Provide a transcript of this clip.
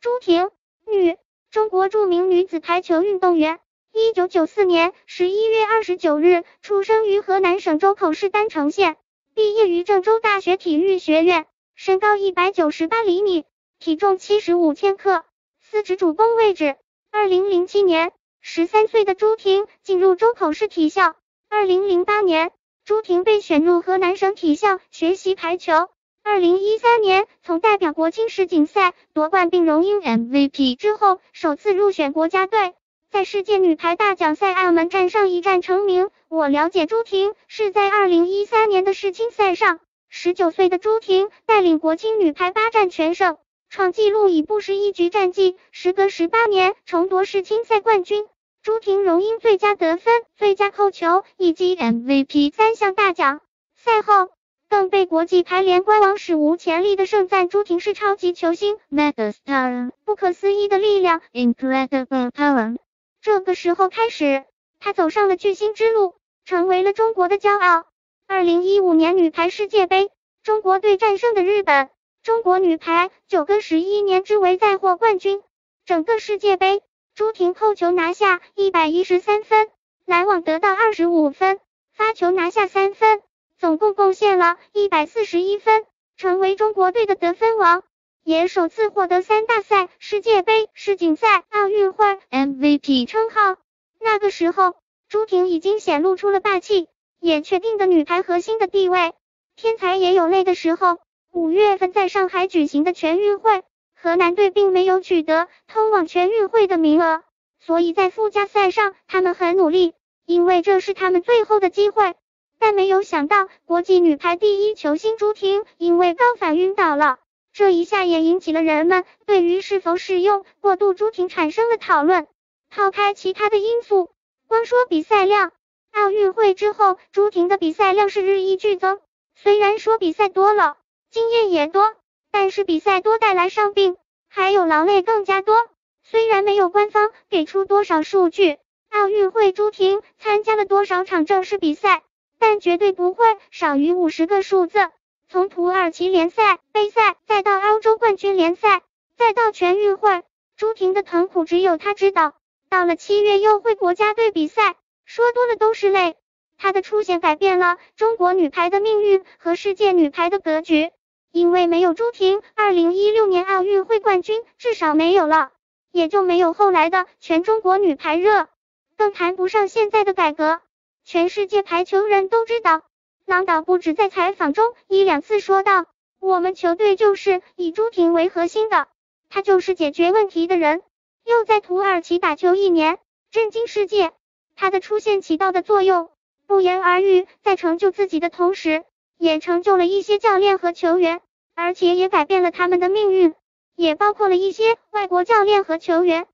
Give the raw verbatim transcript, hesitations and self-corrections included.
朱婷，女，中国著名女子排球运动员。一九九四年十一月二十九日出生于河南省周口市郸城县，毕业于郑州大学体育学院，身高一百九十八厘米，体重七十五千克，司职主攻位置。二零零七年，十三岁的朱婷进入周口市体校。二零零八年，朱婷被选入河南省体校学习排球。二零一三年，从代表国青世锦赛夺冠并荣膺 M V P 之后，首次入选国家队。在世界女排大奖赛澳门站上一战成名。我了解朱婷是在二零一三年的世青赛上，十九岁的朱婷带领国青女排八战全胜，创纪录以不失一局战绩，时隔十八年重夺世青赛冠军。朱婷荣膺最佳得分、最佳扣球以及 M V P 三项大奖。赛后更被国际排联官网史无前例的盛赞朱婷是超级球星 Megastar， 不可思议的力量 Incredible Talent。这个时候开始，她走上了巨星之路，成为了中国的骄傲。二零一五年女排世界杯，中国队战胜的日本，中国女排九个十一年之为再获冠军。整个世界杯，朱婷扣球拿下一百一十三分，拦网得到二十五分，发球拿下三分，总共贡献了一百四十一分，成为中国队的得分王。也首次获得三大赛、世界杯、世锦赛、奥运会 M V P 称号。那个时候，朱婷已经显露出了霸气，也确定的女排核心的地位。天才也有累的时候。五月份在上海举行的全运会，河南队并没有取得通往全运会的名额，所以在附加赛上他们很努力，因为这是他们最后的机会。但没有想到，国际女排第一球星朱婷因为高反晕倒了。这一下也引起了人们对于是否使用过度朱婷产生了讨论。抛开其他的因素，光说比赛量，奥运会之后朱婷的比赛量是日益剧增。虽然说比赛多了，经验也多，但是比赛多带来伤病，还有劳累更加多。虽然没有官方给出多少数据，奥运会朱婷参加了多少场正式比赛，但绝对不会少于五十个数字。从土耳其联赛、杯赛，再到欧洲冠军联赛，再到全运会，朱婷的疼苦只有她知道。到了七月又会国家队比赛，说多了都是泪。她的出现改变了中国女排的命运和世界女排的格局。因为没有朱婷，二零一六年奥运会冠军至少没有了，也就没有后来的全中国女排热，更谈不上现在的改革。全世界排球人都知道。郎导不止在采访中一两次说道，我们球队就是以朱婷为核心的，她就是解决问题的人。又在土耳其打球一年，震惊世界。她的出现起到的作用，不言而喻，在成就自己的同时，也成就了一些教练和球员，而且也改变了他们的命运，也包括了一些外国教练和球员。